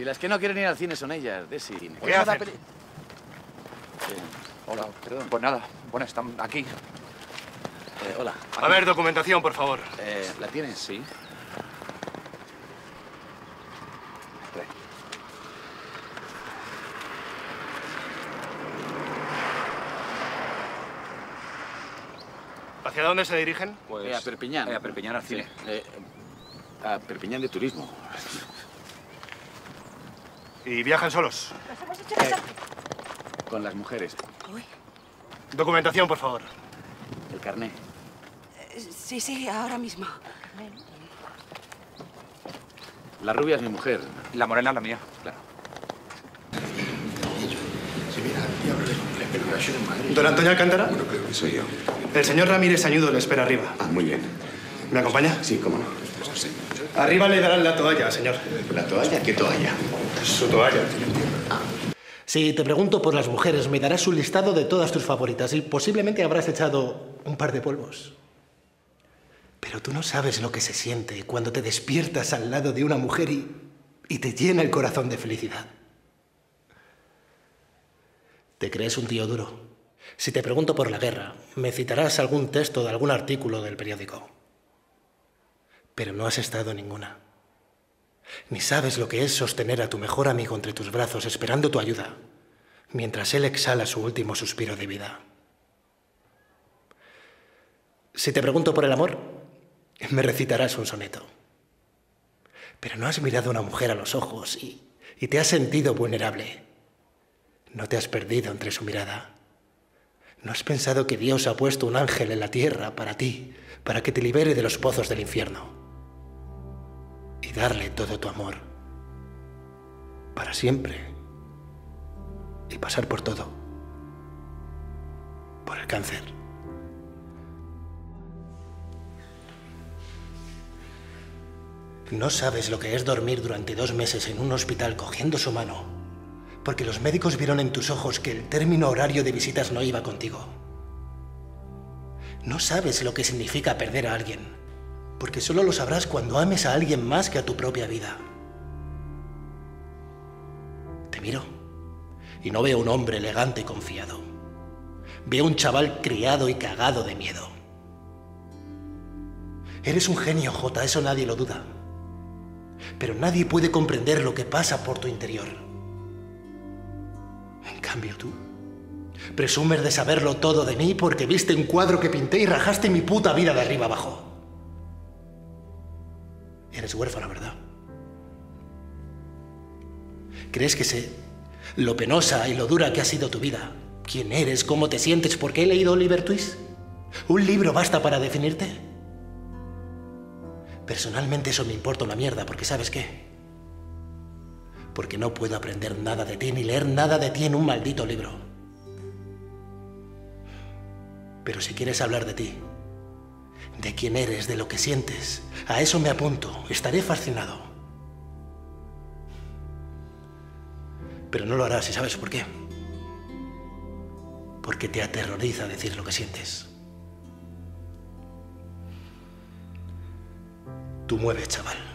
las que no quieren ir al cine son ellas, Desi. ¿Qué hacen? Hola, perdón. Pues nada, bueno, están aquí. Hola. A ver, documentación, por favor. ¿La tienes? Sí. ¿Hacia dónde se dirigen? Pues, a Perpiñán. A Perpiñán al cine. Sí, a Perpiñán de turismo. ¿Y viajan solos? Con las mujeres. Uy. Documentación, por favor. El carné. Sí, ahora mismo. La rubia es mi mujer. La morena la mía. Claro. ¿Don Antonio Alcántara? Bueno, creo que soy yo. El señor Ramírez Añudo le espera arriba. Ah, muy bien. ¿Me acompaña? Sí, cómo no. Sí. Arriba le darán la toalla, señor. ¿La toalla? ¿Qué toalla? Su toalla. Si te pregunto por las mujeres, me darás un listado de todas tus favoritas y posiblemente habrás echado un par de polvos. Pero tú no sabes lo que se siente cuando te despiertas al lado de una mujer y te llena el corazón de felicidad. ¿Te crees un tío duro? Si te pregunto por la guerra, me citarás algún texto de algún artículo del periódico. Pero no has estado en ninguna. Ni sabes lo que es sostener a tu mejor amigo entre tus brazos esperando tu ayuda, mientras él exhala su último suspiro de vida. Si te pregunto por el amor, me recitarás un soneto. Pero no has mirado a una mujer a los ojos y te has sentido vulnerable. No te has perdido entre su mirada. ¿No has pensado que Dios ha puesto un ángel en la tierra para ti, para que te libere de los pozos del infierno? Y darle todo tu amor. Para siempre. Y pasar por todo. Por el cáncer. No sabes lo que es dormir durante 2 meses en un hospital cogiendo su mano, porque los médicos vieron en tus ojos que el término horario de visitas no iba contigo. No sabes lo que significa perder a alguien, porque solo lo sabrás cuando ames a alguien más que a tu propia vida. Te miro y no veo un hombre elegante y confiado. Veo un chaval criado y cagado de miedo. Eres un genio, Jota, eso nadie lo duda. Pero nadie puede comprender lo que pasa por tu interior. En cambio tú, presumes de saberlo todo de mí porque viste un cuadro que pinté y rajaste mi puta vida de arriba abajo. Eres huérfana, ¿verdad? ¿Crees que sé lo penosa y lo dura que ha sido tu vida? ¿Quién eres? ¿Cómo te sientes? ¿Por qué he leído Oliver Twist? ¿Un libro basta para definirte? Personalmente eso me importa una mierda, porque ¿sabes qué? Porque no puedo aprender nada de ti ni leer nada de ti en un maldito libro. Pero si quieres hablar de ti, de quién eres, de lo que sientes, a eso me apunto. Estaré fascinado. Pero no lo harás, ¿y sabes por qué? Porque te aterroriza decir lo que sientes. Tú mueves, chaval.